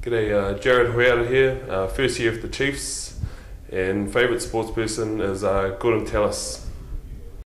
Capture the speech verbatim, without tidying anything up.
G'day, uh, Jarrad Hoeta here, uh, first year of the Chiefs, and favourite sports person is uh, Gordon Tallis.